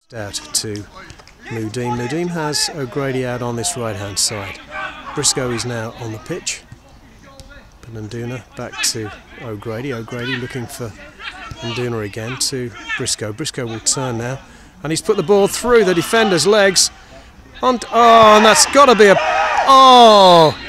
Out to Mudim. Mudim has O'Grady out on this right hand side. Briscoe is now on the pitch. Nduna back to O'Grady. O'Grady looking for Nduna again to Briscoe. Briscoe will turn now, and he's put the ball through the defender's legs. And that's got to be a... Oh!